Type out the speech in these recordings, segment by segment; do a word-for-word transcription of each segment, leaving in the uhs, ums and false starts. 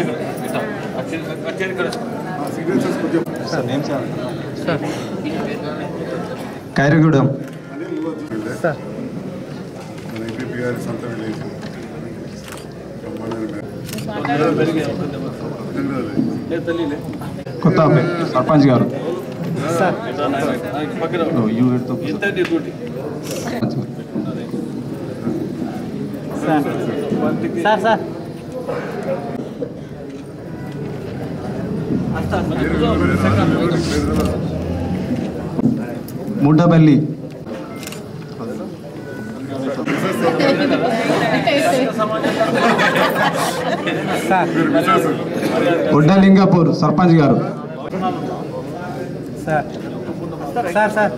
ఖైరగూడెం కొత్తపేట సర్పంచ్ గారు sir sir Muddapalli Uddalingapur sarpanch గారు sir sir sir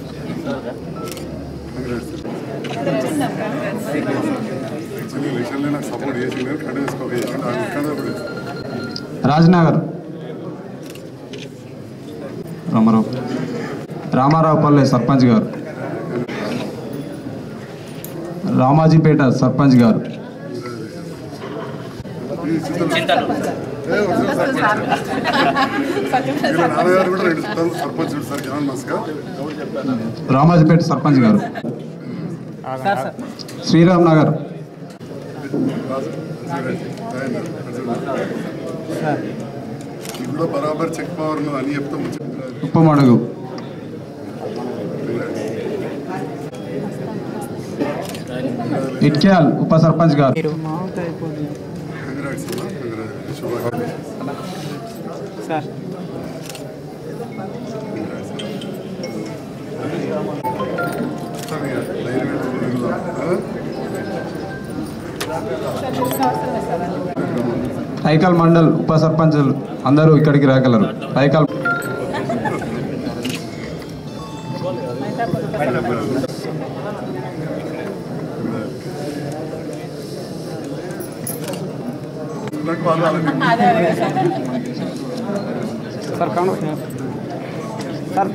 Rajnagar Ramarao Ramarao పల్లె సర్పంచ్ గారు రామాజీపేట సర్పంచ్ గారు రామాజీపేట సర్పంచ్ గారు శ్రీరామ్ నగర్ బరాబర్ చెక్ పవర్ అని చెప్తాం ఉప్పమడుగు ఇట్క్యాల్ ఉప సర్పంచ్ గారు సార్ ఐకల్ మండల్ ఉప సర్పంచులు అందరూ ఇక్కడికి రాగలరు. ఐకల్ సార్ కౌన్ sir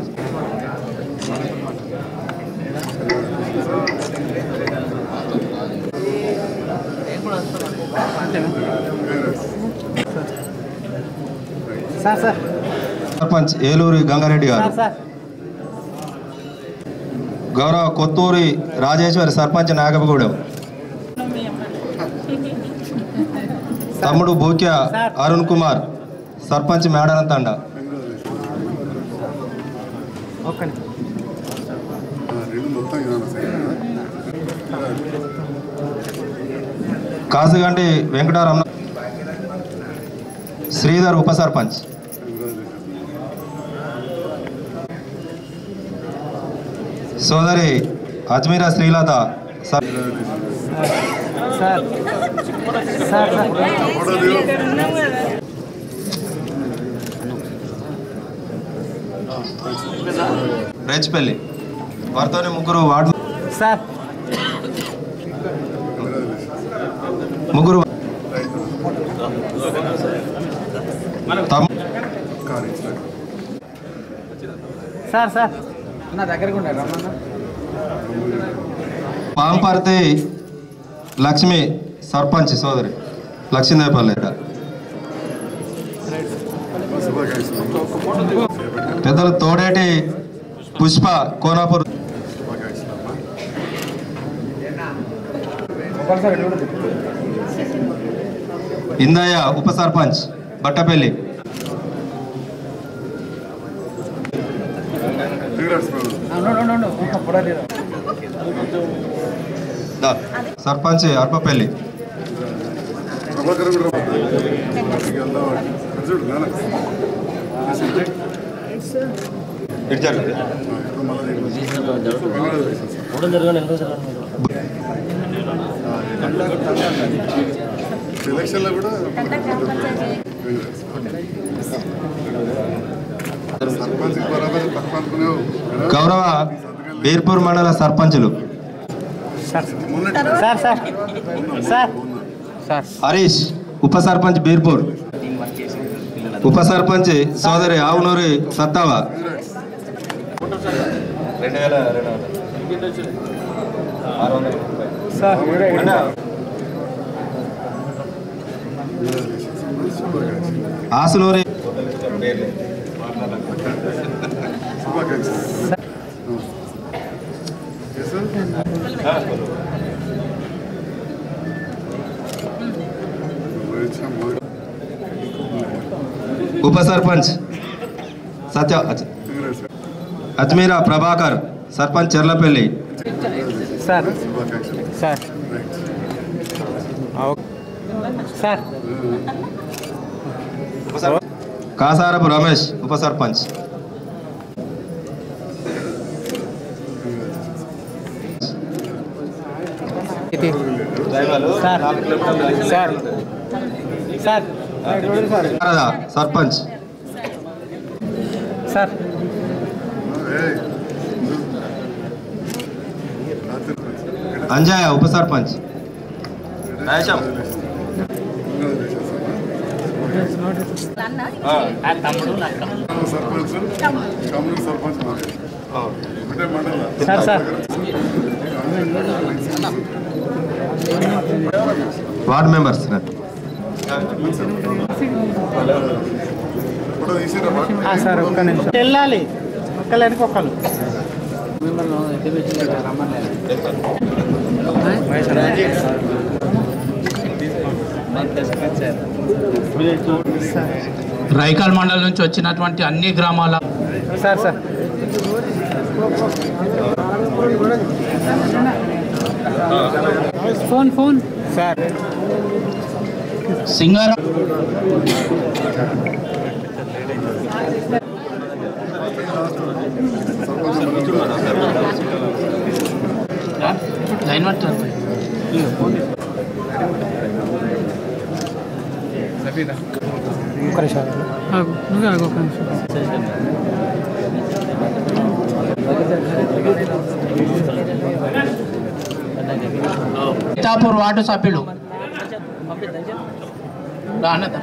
sir sir sarpanch Eluri Gangareddy గారు, గౌరవ కొత్తూరి రాజేశ్వరి సర్పంచ్ నాగపగూడెం, తమ్ముడు బూక్య అరుణ్ కుమార్ సర్పంచ్ మేడనంతండ, కాసుగండి వెంకటారమణ శ్రీధర్ ఉప సర్పంచ్, సోదరి అజ్మీరా శ్రీలత రేచిపల్లి వారితోనే ముగ్గురు వార్డు సార్ ముగ్గురు సార్ సార్ నా దగ్గరకు పాంపర్తి లక్ష్మి సర్పంచ్ సోదరి లక్ష్మీదేవపల్లి, పెద్దలు తోడేటి పుష్ప కోనాపూర్, ఇందయ్య ఉప సర్పంచ్ బట్టపల్లి, సర్పంచ్ అర్పపల్లి, గౌరవ బీర్పూర్ మండల సర్పంచులు హరీష్ ఉప సర్పంచ్ బీర్పూర్, ఉప సర్పంచ్ సోదరి ఆవునూరి సత్తావా, ఆసునూరి ఉప sarpanch Satya Ajmeera Prabhakar sarpanch Cherlapalli sir sir sir Kasarapu Ramesh ఉప sarpanch sir sir sir Sharada sarpanch sir Anjaiah ఉప సర్పంచ్ సర్పంచ్ కమ్యూనిటీ సర్పంచ్ ఒకటే మండలం sir sir ward members photo తీసిరా సార్ ఒక్క నిమిషం వెళ్ళాలి ఒక్కలేనికి ఒక్కరు రైకాల్ మండలం నుంచి వచ్చినటువంటి అన్ని గ్రామాల sir sir phone phone sir Singaram line పట్టారు ఒక్క నిమిషం నువ్వే ఆగు ఒక్క నిమిషం సీతాపూర్ వార్డు సభ్యులు రానదా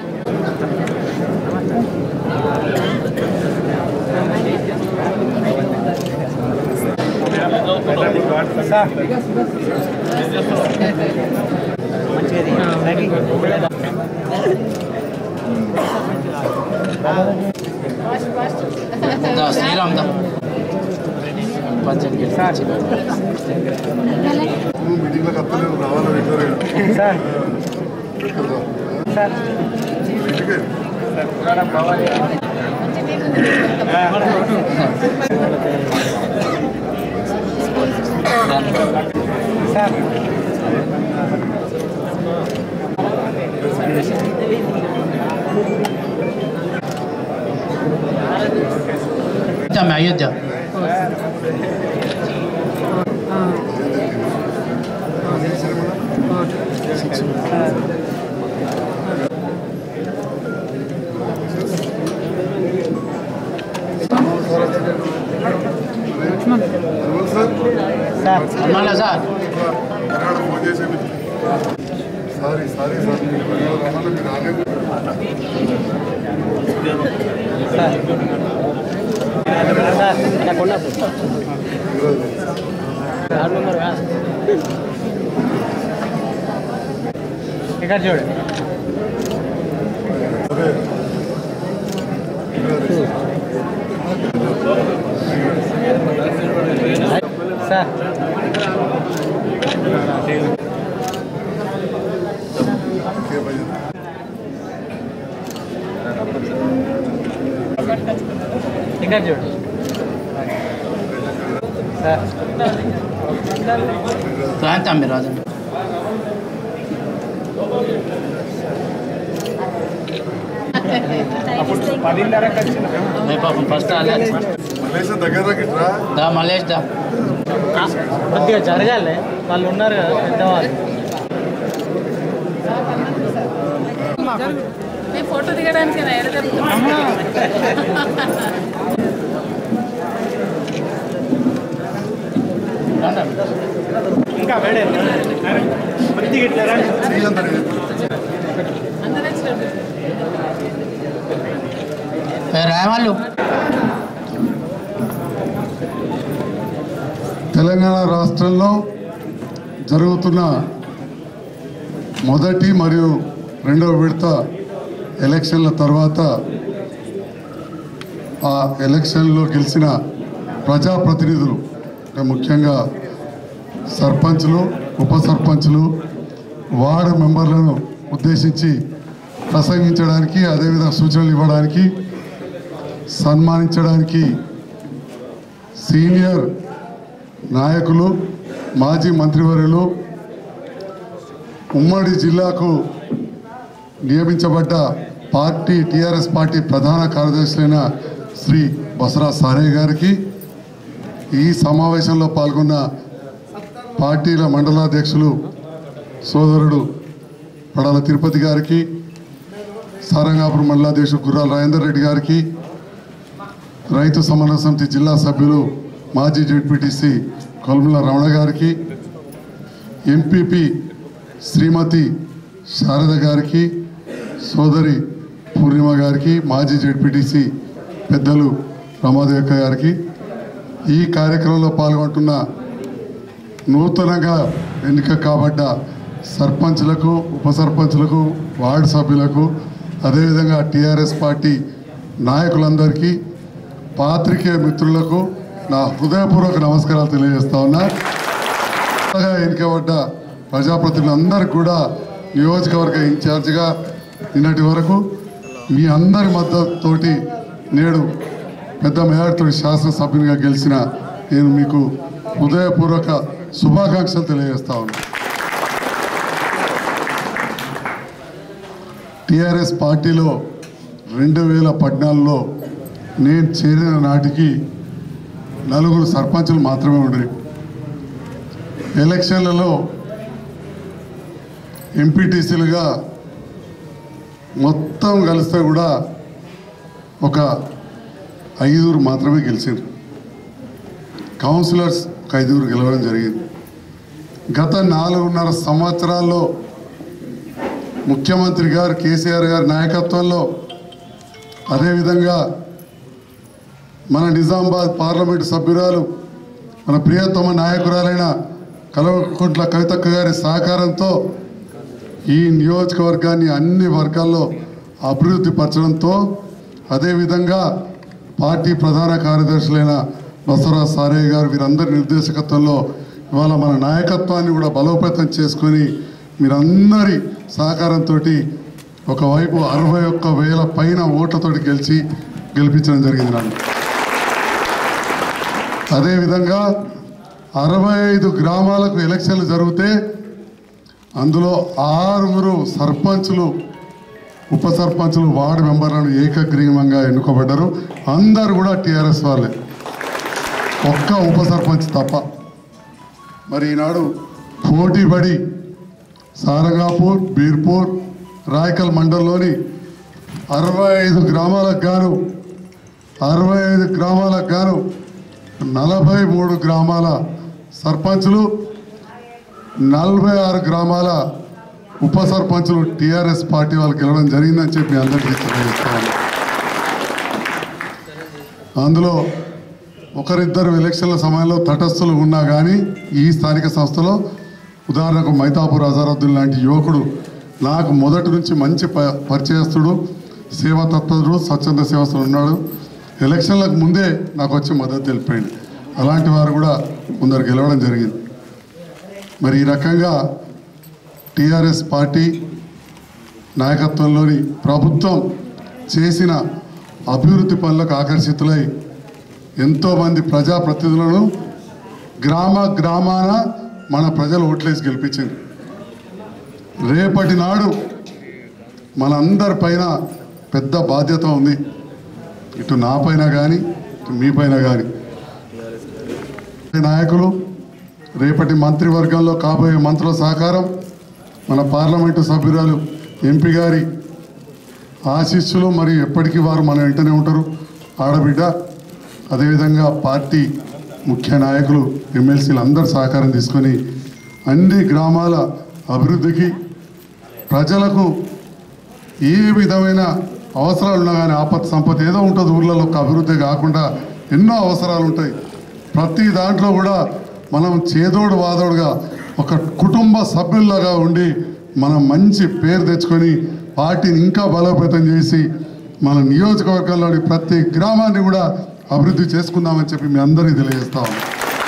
సార్ దా శ్రీరామ్ దా సార్ మీటింగ్లకు అత్తలేదు రావాలి రెగ్యులర్గా సార్ సార్ ఇంటికే సార్ అయోధ్య సార్ మళ్ళా సార్ ఫోన్ చేసేది సారీ సారీ సార్ రమ్మన్నా మీరు ఆగండి సార్ సార్ నాకున్న ఇక్కడ చూడండి సార్ ఇక్కడ చూడండి సార్ సాయంత్రం మీరు రాజు పాపం ఫస్ట్ మలేషియా దగ్గర గిట్రా దా మలేష్ దా కొద్దిగా జరగాలి వాళ్ళు ఉన్నారు కదా పెద్దవాళ్ళు ఫోటో దిగడానికి ఇంకా వేడే కొద్దిగా ఇట్లా రావాళ్ళు తెలంగాణ రాష్ట్రంలో జరుగుతున్న మొదటి మరియు రెండవ విడత ఎలక్షన్ల తర్వాత ఆ ఎలక్షన్లో గెలిచిన ప్రజాప్రతినిధులు ముఖ్యంగా సర్పంచ్లు ఉప సర్పంచ్లు వార్డు మెంబర్లను ఉద్దేశించి ప్రసంగించడానికి అదేవిధంగా సూచనలు ఇవ్వడానికి సన్మానించడానికి సీనియర్ నాయకులు మాజీ మంత్రివర్యులు ఉమ్మడి జిల్లాకు నియమించబడ్డ పార్టీ టీఆర్ఎస్ పార్టీ ప్రధాన కార్యదర్శి అయిన శ్రీ బసరా సారయ్య గారికి ఈ సమావేశంలో పాల్గొన్న పార్టీల మండలాధ్యక్షులు సోదరుడు పడాల తిరుపతి గారికి సారంగాపురం మండలాధ్యక్షుడు గుర్రాల రాజేందర్ రెడ్డి గారికి రైతు సమన్వయ సమితి జిల్లా సభ్యులు మాజీ జెడ్పీటీసీ కొల్ముల రమణ గారికి ఎంపీపీ శ్రీమతి శారద గారికి సోదరి పూర్ణిమ గారికి మాజీ జెడ్పీటీసీ పెద్దలు రమాదేవిక గారికి ఈ కార్యక్రమంలో పాల్గొంటున్న నూతనంగా ఎన్నిక కాబడ్డ సర్పంచ్లకు ఉప సర్పంచ్లకు వార్డు సభ్యులకు అదేవిధంగా టీఆర్ఎస్ పార్టీ నాయకులందరికీ పాత్రికేయ మిత్రులకు నా హృదయపూర్వక నమస్కారాలు తెలియజేస్తా ఉన్నా. ఎన్నికబడ్డ ప్రజాప్రతినిధులందరికీ కూడా నియోజకవర్గ ఇన్ఛార్జిగా నిన్నటి వరకు మీ అందరి మద్దతుతోటి నేడు పెద్ద మేయర్తో శాసనసభ్యునిగా గెలిచిన నేను మీకు హృదయపూర్వక శుభాకాంక్షలు తెలియజేస్తా ఉన్నా. టీఆర్ఎస్ పార్టీలో రెండు వేల పద్నాలుగులో నేను చేరిన నాటికి నలుగురు సర్పంచులు మాత్రమే ఉండేవి. ఎలక్షన్లలో ఎంపీటీసీలుగా మొత్తం కలిస్తే కూడా ఒక ఐదుగురు మాత్రమే గెలిచారు. కౌన్సిలర్స్ ఒక ఐదుగురు గెలవడం జరిగింది. గత నాలుగున్నర సంవత్సరాల్లో ముఖ్యమంత్రి గారు కేసీఆర్ గారి నాయకత్వంలో అదేవిధంగా మన నిజామాబాద్ పార్లమెంటు సభ్యురాలు మన ప్రియతమ నాయకురాలైన కల్వకుంట్ల కవితక్క గారి సహకారంతో ఈ నియోజకవర్గాన్ని అన్ని వర్గాల్లో అభివృద్ధి పరచడంతో అదేవిధంగా పార్టీ ప్రధాన కార్యదర్శులైన బసరా సారయ్య గారు వీరందరి నిర్దేశకత్వంలో ఇవాళ మన నాయకత్వాన్ని కూడా బలోపేతం చేసుకొని మీరందరి సహకారంతో ఒకవైపు అరవై ఒక్క వేల పైన ఓట్లతోటి గెలిచి గెలిపించడం జరిగింది. నన్ను అదేవిధంగా అరవై ఐదు గ్రామాలకు ఎలక్షన్లు జరిగితే అందులో ఆరుగురు సర్పంచులు ఉప సర్పంచులు వార్డు మెంబర్లను ఏకగ్రీవంగా ఎన్నుకోబడ్డారు. అందరు కూడా టీఆర్ఎస్ వాళ్ళే, ఒక్క ఉప సర్పంచ్ తప్ప. మరి ఈనాడు పోటీపడి సారంగాపూర్, బీర్పూర్, రాయకల్ మండలంలోని అరవై ఐదు గ్రామాలకు గాను అరవై ఐదు గ్రామాలకు గాను నలభై మూడు గ్రామాల సర్పంచులు, నలభై ఆరు గ్రామాల ఉప సర్పంచులు టీఆర్ఎస్ పార్టీ వాళ్ళు గెలవడం జరిగిందని చెప్పి అందరికీ తెలియజేస్తాను. అందులో ఒకరిద్దరు ఎలక్షన్ల సమయంలో తటస్థులు ఉన్నా కానీ ఈ స్థానిక సంస్థలో ఉదాహరణకు మైతాపూర్ అజారుద్దీన్ లాంటి యువకుడు నాకు మొదటి నుంచి మంచి ప పరిచయస్తుడు, సేవా తత్పరుడు, స్వచ్ఛంద సేవస్తుడు ఉన్నాడు. ఎలక్షన్లకు ముందే నాకు వచ్చి మద్దతు తెలిపాడు. అలాంటి వారు కూడా కొందరు గెలవడం జరిగింది. మరి ఈ రకంగా టీఆర్ఎస్ పార్టీ నాయకత్వంలోని ప్రభుత్వం చేసిన అభివృద్ధి పనులకు ఆకర్షితులై ఎంతోమంది ప్రజాప్రతినిధులను గ్రామ గ్రామాన మన ప్రజలు ఓట్లేసి గెలిపించింది. రేపటి నాడు మనందరిపైన పెద్ద బాధ్యత ఉంది, ఇటు నా పైన కానీ ఇటు మీ పైన కానీ. నాయకులు రేపటి మంత్రివర్గంలో కాబోయే మంత్రుల సహకారం, మన పార్లమెంటు సభ్యురాలు ఎంపీ గారి ఆశీస్సులు, మరి ఎప్పటికీ వారు మన వెంటనే ఉంటారు ఆడబిడ్డ. అదేవిధంగా పార్టీ ముఖ్య నాయకులు ఎమ్మెల్సీలు అందరు సహకారం తీసుకొని అన్ని గ్రామాల అభివృద్ధికి, ప్రజలకు ఏ విధమైన అవసరాలు ఉన్నా కానీ ఆపత్ సంపద ఏదో ఉంటుంది ఊళ్ళలో, ఒక అభివృద్ధి కాకుండా ఎన్నో అవసరాలు ఉంటాయి. ప్రతి దాంట్లో కూడా మనం చేదోడు వాదోడుగా ఒక కుటుంబ సభ్యుల్లాగా ఉండి మనం మంచి పేరు తెచ్చుకొని పార్టీని ఇంకా బలోపేతం చేసి మన నియోజకవర్గంలోని ప్రతి గ్రామాన్ని కూడా అభివృద్ధి చేసుకుందామని చెప్పి మీ అందరికీ తెలియజేస్తా ఉన్నాం.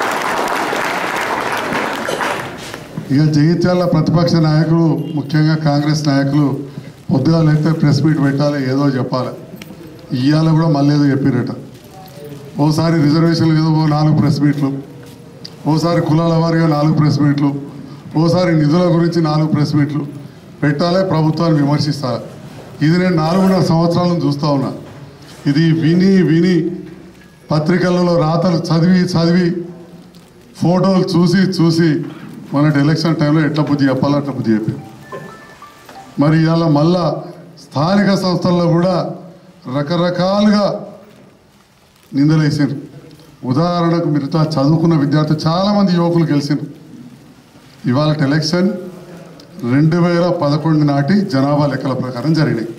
ఇక జగిత్యాల ప్రతిపక్ష నాయకులు ముఖ్యంగా కాంగ్రెస్ నాయకులు పొద్దుగా లేకపోతే ప్రెస్ మీట్ పెట్టాలి, ఏదో చెప్పాలి. ఇవాళ కూడా మళ్ళీ ఏదో చెప్పిరట. ఓసారి రిజర్వేషన్లు ఏదో నాలుగు ప్రెస్ మీట్లు, ఓసారి కులాల వారిగా నాలుగు ప్రెస్ మీట్లు, ఓసారి నిధుల గురించి నాలుగు ప్రెస్ మీట్లు పెట్టాలి, ప్రభుత్వాన్ని విమర్శిస్తారు. ఇది నేను నాలుగున్నర సంవత్సరాల నుంచి చూస్తూ ఉన్నా. ఇది విని విని పత్రికలలో రాతలు చదివి చదివి ఫోటోలు చూసి చూసి మొన్నటి ఎలక్షన్ టైంలో ఎట్లా బుద్ధి చెప్పాలో అట్లా బుద్ధి చెప్పారు. మరి ఇవాళ మళ్ళా స్థానిక సంస్థల్లో కూడా రకరకాలుగా నిందలేసారు. ఉదాహరణకు మీరు చదువుకున్న విద్యార్థులు చాలామంది యువకులు గెలిచారు. ఇవాళ ఎలక్షన్ రెండు వేల పదకొండు నాటి జనాభా లెక్కల ప్రకారం జరిగినాయి.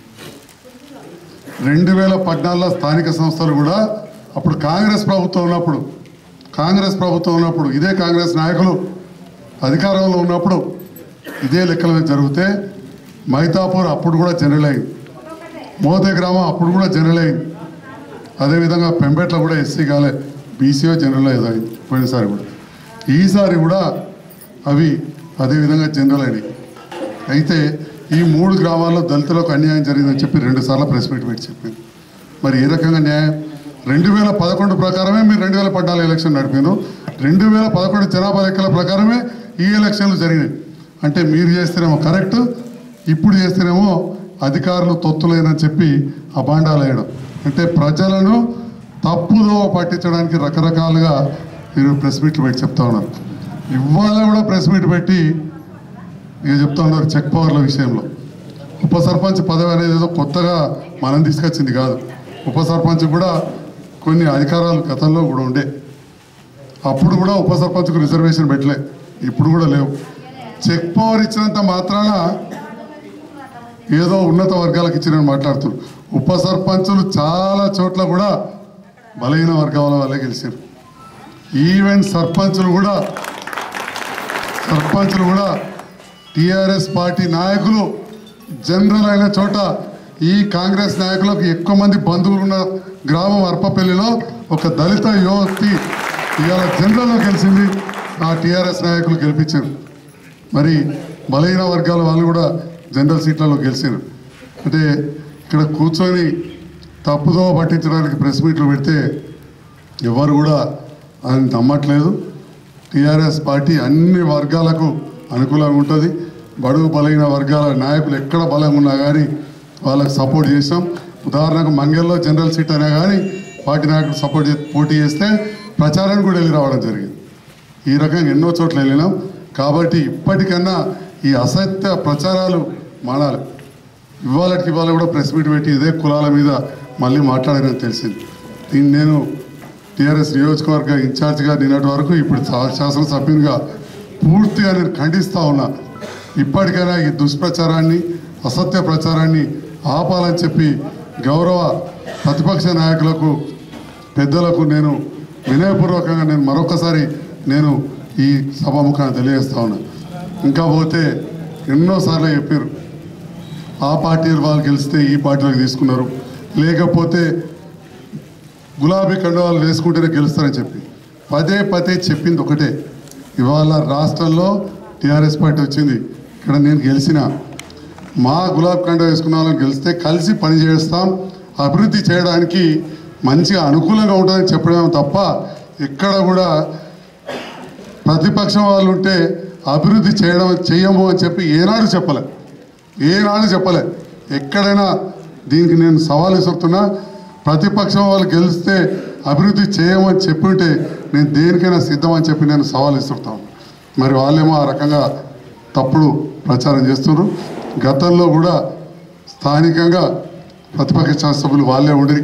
రెండు వేల పద్నాలుగులో స్థానిక సంస్థలు కూడా అప్పుడు కాంగ్రెస్ ప్రభుత్వం ఉన్నప్పుడు కాంగ్రెస్ ప్రభుత్వం ఉన్నప్పుడు ఇదే కాంగ్రెస్ నాయకులు అధికారంలో ఉన్నప్పుడు ఇదే లెక్కలు జరిగితే మైతాపూర్ అప్పుడు కూడా జనరల్ అయింది, మోతే గ్రామం అప్పుడు కూడా జనరల్ అయింది, అదేవిధంగా పెంబెట్ల కూడా ఎస్సీ కాలే బీసీఓ జనరల్ అయింది పోయినసారి కూడా. ఈసారి కూడా అవి అదేవిధంగా జనరల్ అయినాయి. అయితే ఈ మూడు గ్రామాల్లో దళితులకు అన్యాయం జరిగిందని చెప్పి రెండు సార్లు ప్రెస్ మీట్ పెట్టి చెప్పింది. మరి ఏ రకంగా న్యాయం? రెండు వేల పదకొండు ప్రకారమే మీరు రెండు వేల పద్నాలుగు ఎలక్షన్ నడిపారు, రెండు వేల పదకొండు జనాభా లెక్కల ప్రకారమే ఈ ఎలక్షన్లు జరిగినాయి. అంటే మీరు చేస్తేనేమో కరెక్ట్, ఇప్పుడు చేస్తేనేమో అధికారులు తొత్తులేనని చెప్పి అబాండాలు వేయడం. అంటే ప్రజలను తప్పుదో పట్టించడానికి రకరకాలుగా మీరు ప్రెస్ మీట్లు పెట్టి చెప్తా ఉన్నారు. ఇవాళ కూడా ప్రెస్ మీట్ పెట్టి ఇక చెప్తా ఉన్నారు చెక్ పవర్ల విషయంలో. ఉప సర్పంచ్ పదవి అనేది ఏదో కొత్తగా మనం తీసుకొచ్చింది కాదు. ఉప సర్పంచ్ కూడా కొన్ని అధికారాలు గతంలో కూడా ఉండే. అప్పుడు కూడా ఉప సర్పంచ్కు రిజర్వేషన్ పెట్టలే, ఇప్పుడు కూడా లేవు. చెక్ పవర్ ఇచ్చినంత మాత్రాన ఏదో ఉన్నత వర్గాలకు ఇచ్చినని మాట్లాడుతున్నారు. ఉప సర్పంచులు చాలా చోట్ల కూడా బలహీన వర్గాల వల్లే గెలిచారు. ఈవెన్ సర్పంచులు కూడా సర్పంచులు కూడా టీఆర్ఎస్ పార్టీ నాయకులు జనరల్ అయిన చోట ఈ కాంగ్రెస్ నాయకులకు ఎక్కువ మంది బంధువులు ఉన్న గ్రామం అర్పపల్లిలో ఒక దళిత యువతి ఇవాళ జనరల్లో గెలిచింది. ఆ టీఆర్ఎస్ నాయకులు గెలిపించారు. మరి బలహీన వర్గాల వాళ్ళు కూడా జనరల్ సీట్లలో గెలిచారు. అంటే ఇక్కడ కూర్చొని తప్పుదో పట్టించడానికి ప్రెస్ మీట్లు పెడితే ఎవరు కూడా అది నమ్మట్లేదు. టీఆర్ఎస్ పార్టీ అన్ని వర్గాలకు అనుకూలంగా ఉంటుంది. బడుగు బలహీన వర్గాల నాయకులు ఎక్కడ బలంగా ఉన్నా కానీ వాళ్ళకు సపోర్ట్ చేసాం. ఉదాహరణకు మంగళలో జనరల్ సీట్ అయినా కానీ పార్టీ నాయకులు సపోర్ట్ చేసి పోటీ చేస్తే ప్రచారానికి కూడా వెళ్ళి రావడం జరిగింది. ఈ రకంగా ఎన్నో చోట్ల వెళ్ళినాం. కాబట్టి ఇప్పటికన్నా ఈ అసత్య ప్రచారాలు మానాలి. ఇవాళకి ఇవాళ కూడా ప్రెస్ మీట్ పెట్టి ఇదే కులాల మీద మళ్ళీ మాట్లాడారని తెలిసింది. దీన్ని నేను టీఆర్ఎస్ నియోజకవర్గ ఇన్ఛార్జిగా నిన్నటి వరకు ఇప్పుడు శాసనసభ్యునిగా పూర్తిగా నేను ఖండిస్తూ ఉన్నా. ఇప్పటికైనా ఈ దుష్ప్రచారాన్ని అసత్య ప్రచారాన్ని ఆపాలని చెప్పి గౌరవ ప్రతిపక్ష నాయకులకు పెద్దలకు నేను వినయపూర్వకంగా నేను మరొకసారి నేను ఈ సభాముఖాన్ని తెలియజేస్తా ఉన్నా. ఇంకా పోతే ఎన్నోసార్లు చెప్పారు ఆ పార్టీ వాళ్ళు గెలిస్తే ఈ పార్టీలకు తీసుకున్నారు, లేకపోతే గులాబీ కండువాలు వేసుకుంటేనే గెలుస్తారని చెప్పి పదే పదే చెప్పింది ఒకటే. ఇవాళ రాష్ట్రంలో టీఆర్ఎస్ పార్టీ వచ్చింది, ఇక్కడ నేను గెలిచిన మా గులాబీ కండువా వేసుకున్న వాళ్ళని గెలిస్తే కలిసి పని చేస్తాం, అభివృద్ధి చేయడానికి మంచిగా అనుకూలంగా ఉంటుందని చెప్పడం తప్ప ఎక్కడ కూడా ప్రతిపక్షం వాళ్ళు ఉంటే అభివృద్ధి చేయడం చేయము అని చెప్పి ఏనాడు చెప్పలే ఏనాడు చెప్పలే ఎక్కడైనా దీనికి నేను సవాల్ ఇస్తున్నా. ప్రతిపక్షం వాళ్ళు గెలిస్తే అభివృద్ధి చేయమని చెప్పి ఉంటే నేను దేనికైనా సిద్ధమని చెప్పి నేను సవాల్ ఇస్తున్నాను. మరి వాళ్ళేమో ఆ రకంగా తప్పుడు ప్రచారం చేస్తున్నారు. గతంలో కూడా స్థానికంగా ప్రతిపక్ష శాసనసభ్యులు వాళ్ళే ఉండి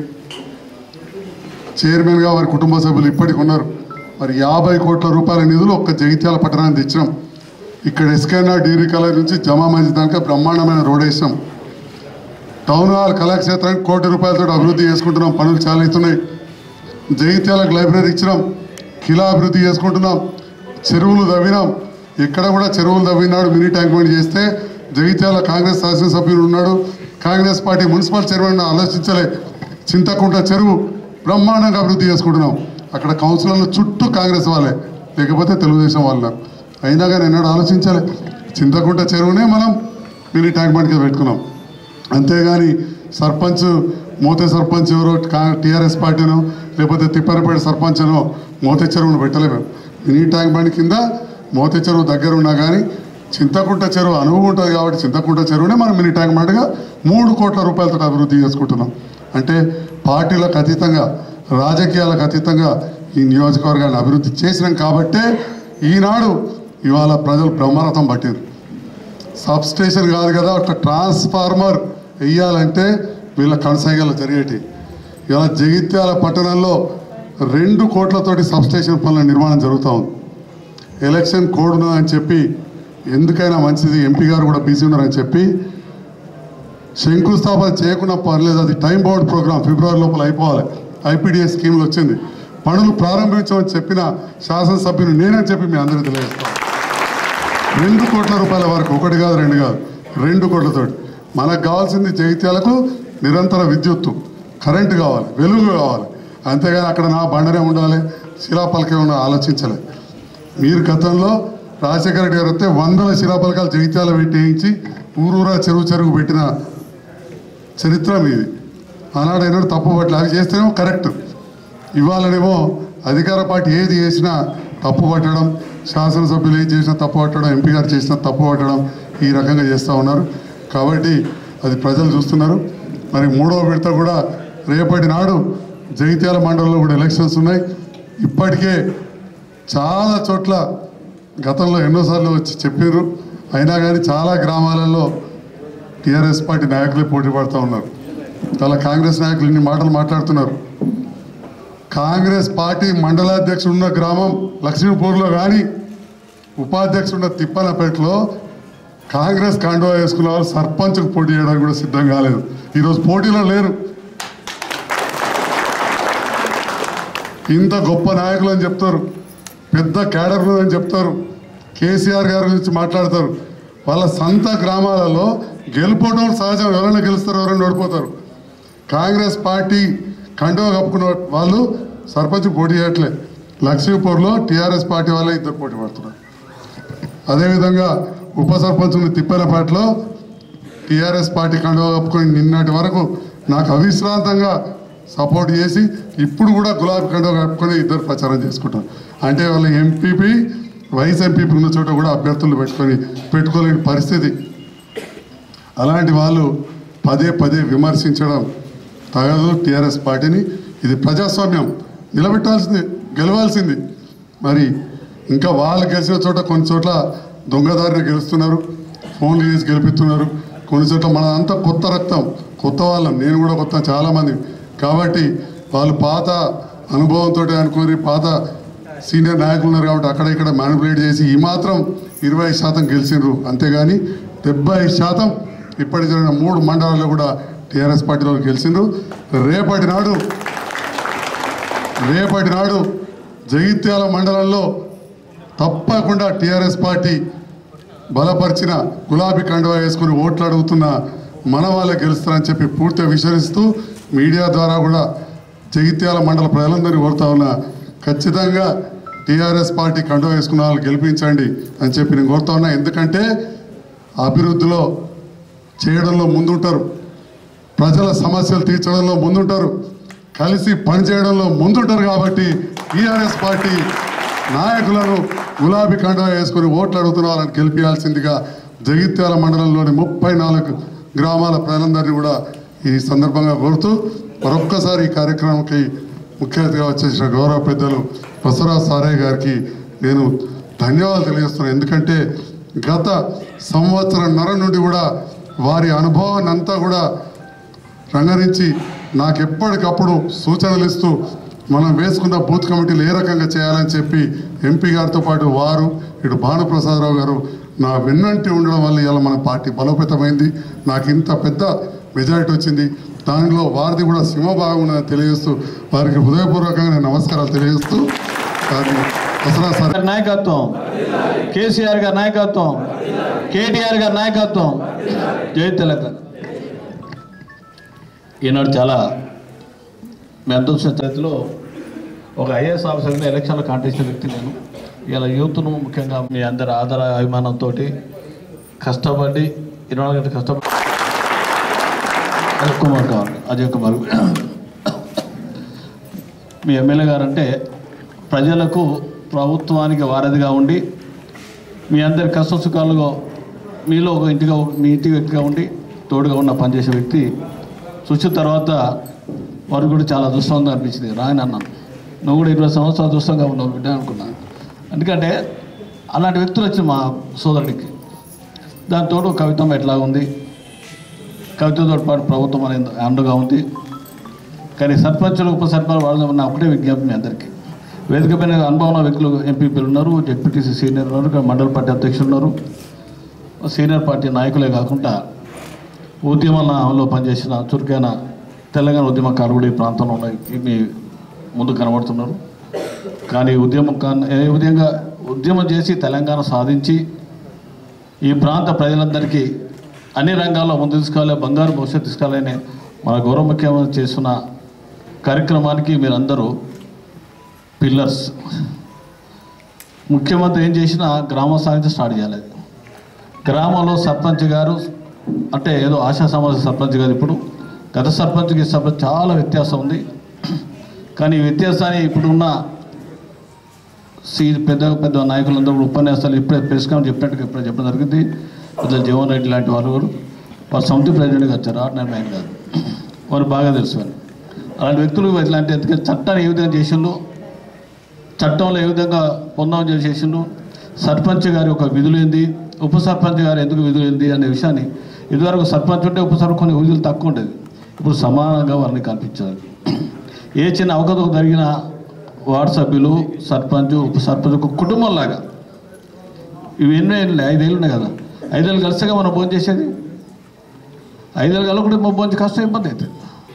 చైర్మన్గా వారి కుటుంబ సభ్యులు ఇప్పటికి ఉన్నారు. మరి యాభై కోట్ల రూపాయల నిధులు ఒక్క జగిత్యాల పట్టణాన్ని తెచ్చినాం. ఇక్కడ ఎస్కేఆర్ డిగ్రీ కాలేజ్ నుంచి జమా మస్జిద్ దాకా బ్రహ్మాండమైన రోడ్ వేసినాం. టౌన్ హాల్ కళాక్షేత్రానికి కోటి రూపాయలతో అభివృద్ధి చేసుకుంటున్నాం, పనులు చాలా అవుతున్నాయి. జగిత్యాలకు లైబ్రరీ ఇచ్చినాం, కిలా అభివృద్ధి చేసుకుంటున్నాం, చెరువులు తవ్వినాం. ఎక్కడ కూడా చెరువులు తవ్వినాడు మినీ ట్యాంక్ బండ్ చేస్తే జగిత్యాల కాంగ్రెస్ శాసనసభ్యులు ఉన్నాడు, కాంగ్రెస్ పార్టీ మున్సిపల్ చైర్మన్ ఆలోచించలే. చింతకుంట చెరువు బ్రహ్మాండంగా అభివృద్ధి చేసుకుంటున్నాం. అక్కడ కౌన్సిలర్లు చుట్టూ కాంగ్రెస్ వాళ్ళే, లేకపోతే తెలుగుదేశం వాళ్ళు. అయినా కానీ ఎన్నడూ ఆలోచించాలి. చింతకుంట చెరువునే మనం మినీ ట్యాంక్ బండ్ కింద పెట్టుకున్నాం. అంతేగాని సర్పంచ్ మోతే సర్పంచ్ ఎవరో టీఆర్ఎస్ పార్టీనో లేకపోతే తిప్పరపేట సర్పంచ్ అనో మోతే చెరువును పెట్టలేము. మినీ ట్యాంక్ బండ్ కింద మోతే చెరువు దగ్గర ఉన్నా కానీ చింతకుంట చెరువు అనుభవం ఉంటుంది కాబట్టి చింతకుంట చెరువునే మనం మినీ ట్యాంక్ బండ్గా మూడు కోట్ల రూపాయలతో అభివృద్ధి చేసుకుంటున్నాం. అంటే పార్టీలకు అతీతంగా, రాజకీయాలకు అతీతంగా ఈ నియోజకవర్గాన్ని అభివృద్ధి చేసినాం కాబట్టే ఈనాడు ఇవాళ ప్రజలు బ్రహ్మరథం పట్టారు. సబ్ స్టేషన్ కాదు కదా, ఒక ట్రాన్స్ఫార్మర్ వెయ్యాలంటే వీళ్ళ కనసాగలు జరిగేటి. ఇవాళ జగిత్యాల పట్టణంలో రెండు కోట్లతోటి సబ్ స్టేషన్ పనుల నిర్మాణం జరుగుతూ ఉంది. ఎలక్షన్ కోడ్ ఉన్నదని చెప్పి, ఎందుకైనా మంచిది ఎంపీ గారు కూడా బిజీ ఉన్నారని చెప్పి శంకుస్థాపన చేయకుండా పర్లేదు, అది టైం బౌండ్ ప్రోగ్రామ్, ఫిబ్రవరి లోపల అయిపోవాలి. ఐపీడీఎస్ స్కీమ్లు వచ్చింది, పనులు ప్రారంభించమని చెప్పిన శాసనసభ్యులు నేనని చెప్పి మీ అందరికీ తెలియజేస్తాను. రెండు కోట్ల రూపాయల వరకు, ఒకటి కాదు రెండు కాదు, రెండు కోట్లతోటి. మనకు కావాల్సింది జగిత్యాలకు నిరంతర విద్యుత్తు, కరెంటు కావాలి, వెలుగు కావాలి. అంతేగాని అక్కడ నా బండనే ఉండాలి, శిలాపలకే ఉండాలి ఆలోచించలేదు. మీరు గతంలో రాజశేఖర రెడ్డి గారు వస్తే వందల శిలాపలకాలు జగిత్యాల పెట్టేయించి ఊరూరా చెరువు చెరువు పెట్టిన చరిత్ర మీది. ఆనాడైనా తప్పు పట్ల అవి చేస్తేనేమో కరెక్ట్. ఇవాళనేమో అధికార పార్టీ ఏది చేసినా తప్పు పట్టడం, శాసనసభ్యులు ఏది చేసినా తప్పు పట్టడం, ఎంపీ గారు చేసినా తప్పు పట్టడం, ఈ రకంగా చేస్తూ ఉన్నారు. కాబట్టి అది ప్రజలు చూస్తున్నారు. మరి మూడవ విడత కూడా రేపటి నాడు జగిత్యాల మండలంలో కూడా ఎలక్షన్స్ ఉన్నాయి. ఇప్పటికే చాలా చోట్ల గతంలో ఎన్నోసార్లు వచ్చి చెప్పారు, అయినా కానీ చాలా గ్రామాలలో టీఆర్ఎస్ పార్టీ నాయకులే పోటీ పడుతూ ఉన్నారు. చాలా కాంగ్రెస్ నాయకులు ఇన్ని మాటలు మాట్లాడుతున్నారు. కాంగ్రెస్ పార్టీ మండలాధ్యక్షుడు ఉన్న గ్రామం లక్ష్మీపూర్లో కానీ ఉపాధ్యక్షుడు ఉన్న తిప్పనపేటలో కాంగ్రెస్ కాండోవా వేసుకున్న వాళ్ళు సర్పంచ్కు పోటీ చేయడానికి కూడా సిద్ధం కాలేదు. ఈరోజు పోటీలో లేరు. ఇంత గొప్ప నాయకులు అని చెప్తారు, పెద్ద క్యాడర్లు అని చెప్తారు, కేసీఆర్ గారి గురించి మాట్లాడతారు. వాళ్ళ సొంత గ్రామాలలో గెలుపోవడం సహజం, ఎవరైనా గెలుస్తారు, ఎవరైనా ఓడిపోతారు. కాంగ్రెస్ పార్టీ కండువా కప్పుకున్న వాళ్ళు సర్పంచ్ పోటీ చేయట్లే. లక్ష్మీపూర్లో టీఆర్ఎస్ పార్టీ వాళ్ళే ఇద్దరు పోటీ పడుతున్నారు. అదేవిధంగా ఉప సర్పంచ్ని తిప్పలపేటలో టీఆర్ఎస్ పార్టీ కండువా కప్పుకొని నిన్నటి వరకు నాకు అవిశ్రాంతంగా సపోర్ట్ చేసి ఇప్పుడు కూడా గులాబీ కండువా కప్పుకొని ఇద్దరు ప్రచారం చేసుకుంటారు. అంటే వాళ్ళు ఎంపీపీ వైస్ ఎంపీపీ ఉన్న చోట కూడా అభ్యర్థులు పెట్టుకొని పెట్టుకోలేని పరిస్థితి. అలాంటి వాళ్ళు పదే పదే విమర్శించడం తగదు టీఆర్ఎస్ పార్టీని. ఇది ప్రజాస్వామ్యం, నిలబెట్టాల్సింది, గెలవాల్సింది. మరి ఇంకా వాళ్ళు గెలిచిన చోట కొన్ని చోట్ల దొంగదారిని గెలుస్తున్నారు, ఫోన్లు చేసి గెలిపిస్తున్నారు. కొన్ని చోట్ల మన అంతా కొత్త రక్తం, కొత్త వాళ్ళం, నేను కూడా కొత్త చాలామంది. కాబట్టి వాళ్ళు పాత అనుభవంతో అనుకుని పాత సీనియర్ నాయకులు ఉన్నారు కాబట్టి అక్కడ ఇక్కడ మ్యానిపులేట్ చేసి ఈ మాత్రం ఇరవై శాతం గెలిచిండ్రు. అంతేగాని డెబ్బై శాతం ఇప్పటి జరిగిన మూడు మండలాల్లో కూడా టీఆర్ఎస్ పార్టీలో గెలిచిండ్రు. రేపటి నాడు రేపటి నాడు జగిత్యాల మండలంలో తప్పకుండా టీఆర్ఎస్ పార్టీ బలపరిచిన గులాబీ కండువా వేసుకుని ఓట్లు అడుగుతున్న మన వాళ్ళే గెలుస్తారని చెప్పి పూర్తిగా విశ్వసిస్తూ మీడియా ద్వారా కూడా జగిత్యాల మండల ప్రజలందరినీ కోరుతా ఉన్నా, ఖచ్చితంగా టీఆర్ఎస్ పార్టీ కండువా వేసుకున్న వాళ్ళు గెలిపించండి అని చెప్పి నేను కోరుతా ఉన్నా. ఎందుకంటే అభివృద్ధిలో చేయడంలో ముందుంటారు, ప్రజల సమస్యలు తీర్చడంలో ముందుంటారు, కలిసి పనిచేయడంలో ముందుంటారు. కాబట్టి టీఆర్ఎస్ పార్టీ నాయకులను గులాబీ కండువా వేసుకుని ఓట్లు అడుగుతున్న వాళ్ళని గెలిపించాల్సిందిగా జగిత్యాల మండలంలోని ముప్పై నాలుగు గ్రామాల ప్రజలందరినీ కూడా ఈ సందర్భంగా కోరుతూ మరొక్కసారి ఈ కార్యక్రమంకి ముఖ్య అతిథిగా వచ్చేసిన గౌరవ పెద్దలు బసవరాజ్ సారయ్య గారికి నేను ధన్యవాదాలు తెలియజేస్తున్నాను. ఎందుకంటే గత సంవత్సరంన్నర నుండి కూడా వారి అనుభవాన్ని అంతా కూడా రంగరించి నాకు ఎప్పటికప్పుడు సూచనలు ఇస్తూ మనం వేసుకున్న బూత్ కమిటీలు ఏ రకంగా చేయాలని చెప్పి ఎంపీ గారితో పాటు వారు ఇటు భానుప్రసాదరావు గారు నా వెన్నంటి ఉండడం వల్ల ఇలా మన పార్టీ బలోపేతమైంది. నాకు ఇంత పెద్ద మెజారిటీ వచ్చింది. దానిలో వారిది కూడా సింహభాగం ఉన్నదని తెలియజేస్తూ వారికి హృదయపూర్వకంగా నేను నమస్కారాలు తెలియజేస్తూ నాయకత్వం, కేసీఆర్ గారి నాయకత్వం, కేటీఆర్ గారి నాయకత్వం. జై తెలంగాణ. ఈనాడు చాలా మీ అందరి చేతిలో ఒక ఐఏఎస్ ఆఫీసర్ని ఎలక్షన్లో కాంటెస్ట్ వ్యక్తి నేను. ఇలా యూత్ను ముఖ్యంగా మీ అందరి ఆదర అభిమానంతో కష్టపడి ఇరవై నాలుగు గంటలు కష్టపడి అజయ్ కుమార్ కావాలి అజయ్ కుమార్ మీ ఎమ్మెల్యే గారు అంటే ప్రజలకు ప్రభుత్వానికి వారధిగా ఉండి మీ అందరి కష్ట సుఖాలుగా మీలో ఒక ఇంటిగా మీ ఇంటి వ్యక్తిగా ఉండి తోడుగా ఉన్న పనిచేసే వ్యక్తి. చూసిన తర్వాత వారికి కూడా చాలా అదృష్టంగా అనిపించింది. రాయని అన్నాను, నువ్వు కూడా ఇరవై సంవత్సరాలు అదృష్టంగా ఉన్నావు బిడ్డ అనుకున్నాను. ఎందుకంటే అలాంటి వ్యక్తులు వచ్చి మా సోదరుడికి దాంతో కవిత్వం ఎట్లా ఉంది, కవితతో పాటు ప్రభుత్వం అనేది అండగా ఉంది. కానీ సర్పంచులు ఉప సర్పంచ్ వాళ్ళు నా ఒకటే విజ్ఞప్తి మీ అందరికీ. వేదిక పైన అనుభవం వ్యక్తులు ఎంపీపీలు ఉన్నారు, జెడ్పీటీసీ సీనియర్ ఉన్నారు, మండల పార్టీ అధ్యక్షులు ఉన్నారు, సీనియర్ పార్టీ నాయకులే కాకుండా ఉద్యమంలో పనిచేసిన చురుకైన తెలంగాణ ఉద్యమకారులు కూడా ఈ ప్రాంతంలో ఉన్నాయి మీ ముందు కనబడుతున్నారు. కానీ ఉద్యమం ఏ విధంగా ఉద్యమం చేసి తెలంగాణ సాధించి ఈ ప్రాంత ప్రజలందరికీ అన్ని రంగాల్లో ముందు తీసుకోవాలి, బంగారు భవిష్యత్తు తీసుకోవాలని మన గౌరవ ముఖ్యమంత్రి చేస్తున్న కార్యక్రమానికి మీరందరూ పిల్లర్స్. ముఖ్యమంత్రి ఏం చేసినా గ్రామ స్థాయి స్టార్ట్ చేయాలి. గ్రామంలో సర్పంచ్ గారు అంటే ఏదో ఆశా సమాజ సర్పంచ్ గారు, ఇప్పుడు గత సర్పంచ్కి సర్పంచ్ చాలా వ్యత్యాసం ఉంది. కానీ ఈ వ్యత్యాసాన్ని ఇప్పుడున్న సీ పెద్ద పెద్ద నాయకులందరూ ఉపన్యాసాలు ఇప్పుడే ప్రెస్ కాన్ఫరెన్స్ చెప్పినట్టుగా ఇప్పుడే చెప్పడం జరిగింది. పెద్ద జీవన్ రెడ్డి లాంటి వాళ్ళు కూడా వారు సమితి ప్రెసిడెంట్గా వచ్చారు, ఆర్డినరీ మ్యాన్ కాదు, వారు బాగా తెలుసు అని. అలాంటి వ్యక్తులు ఇట్లాంటి ఎందుకంటే చట్టాన్ని ఏ విధంగా చేసిండు, చట్టంలో ఏ విధంగా పొందామని చేసిండు, సర్పంచ్ గారి ఒక విధులు ఏంది, ఉప సర్పంచ్ గారు ఎందుకు విధులు ఏంది అనే విషయాన్ని. ఇదివరకు సర్పంచ్ ఉంటే ఉప సర్పంచ్ కొన్ని విధులు తక్కువ ఉండేది, ఇప్పుడు సమానంగా వారిని కల్పించాలి. ఏ చిన్న అవకతవక జరిగిన వార్డు సభ్యులు, సర్పంచ్, ఉప సర్పంచ్ ఒక కుటుంబంలాగా. ఇవి ఎన్నో ఏళ్ళు, ఐదేళ్ళు ఉన్నాయి కదా, ఐదేళ్ళు కలిసిగా మనం భోజనం చేసేది. ఐదేళ్ళు కలగకుండా మా భోజనం కష్టం ఇబ్బంది అవుతుంది.